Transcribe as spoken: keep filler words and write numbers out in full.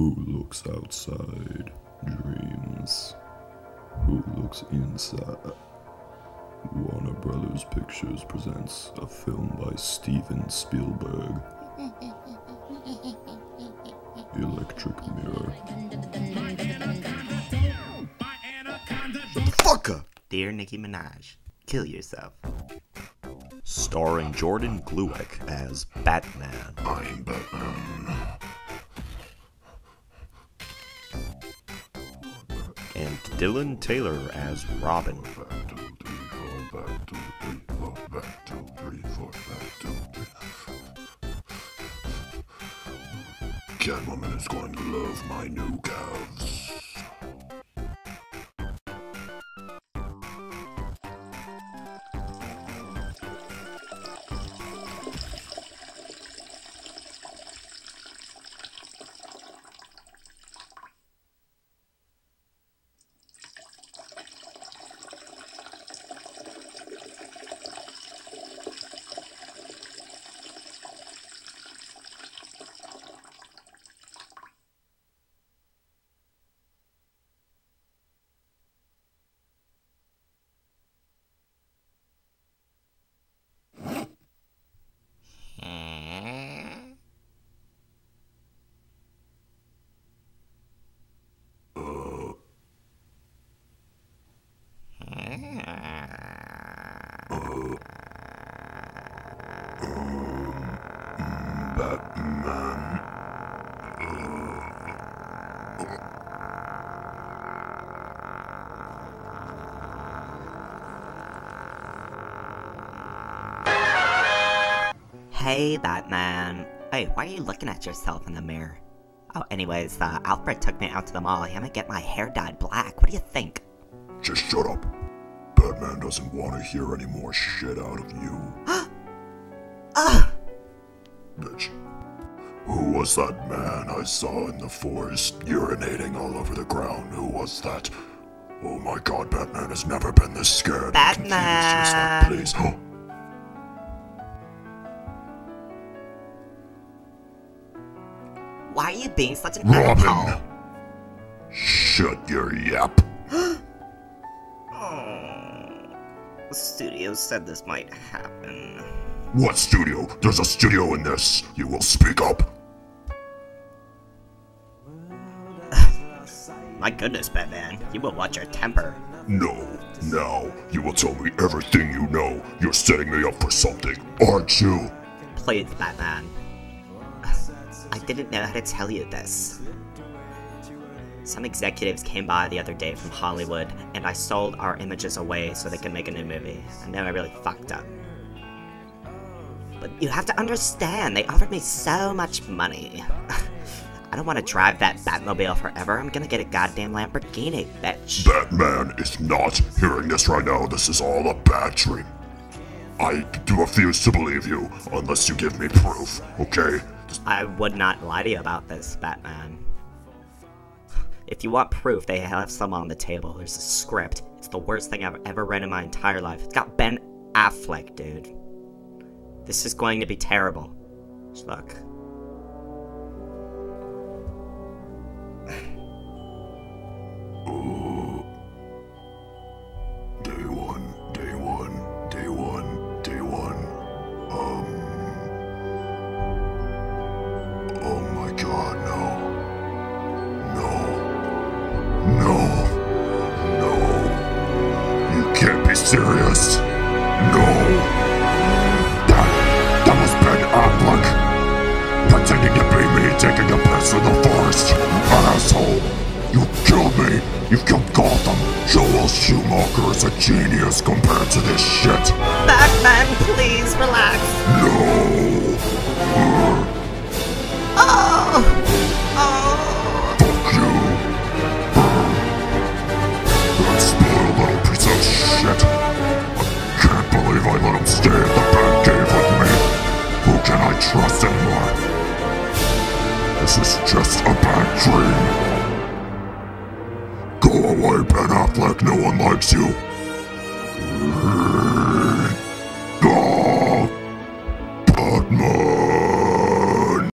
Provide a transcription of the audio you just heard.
Who looks outside dreams? Who looks inside? Warner Brothers Pictures presents a film by Steven Spielberg. Electric Mirror. Fuck up! Dear Nicki Minaj, kill yourself. Starring Jordan Glueck as Batman. I'm Batman. And Dylan Taylor as Robin. Back two, three, four, back two, three, four, back two, three, four, back two, three. Catwoman is going to love my new calves. Batman. Hey, Batman. Hey, why are you looking at yourself in the mirror? Oh, anyways, uh, Alfred took me out to the mall. I'm gonna get my hair dyed black. What do you think? Just shut up. Batman doesn't want to hear any more shit out of you. Ugh! Bitch. Who was that man I saw in the forest urinating all over the ground? Who was that? Oh my god, Batman has never been this scared. Batman! Confused. Just like, please. Why are you being such an Robin! asshole? Shut your yap. The studio said this might happen. What studio? There's a studio in this. You will speak up. My goodness, Batman. You will watch your temper. No. Now, you will tell me everything you know. You're setting me up for something, aren't you? Please, Batman. I didn't know how to tell you this. Some executives came by the other day from Hollywood, and I sold our images away so they could make a new movie. I know I really fucked up. But you have to understand, they offered me so much money. I don't want to drive that Batmobile forever. I'm gonna get a goddamn Lamborghini, bitch. Batman is not hearing this right now. This is all a bad dream. I do refuse to believe you unless you give me proof, okay? I would not lie to you about this, Batman. If you want proof, they have some on the table. There's a script. It's the worst thing I've ever read in my entire life. It's got Ben Affleck, dude. This is going to be terrible. Just look. Uh, day one, day one, day one, day one. Um. Oh my god, no. No. No. No. You can't be serious. No. That, that was Ben Affleck. Pretending to be me taking a piss in the forest. Asshole. You killed me. You killed Gotham. Joel Schumacher is a genius compared to this shit. Batman, please relax. No. Oh! Oh! Fuck you. That spoiled little piece of shit. I can't believe I let him stay at the Batcave with me. Who can I trust anymore? This is just a bad dream. Go away, Ben Affleck. No one likes you.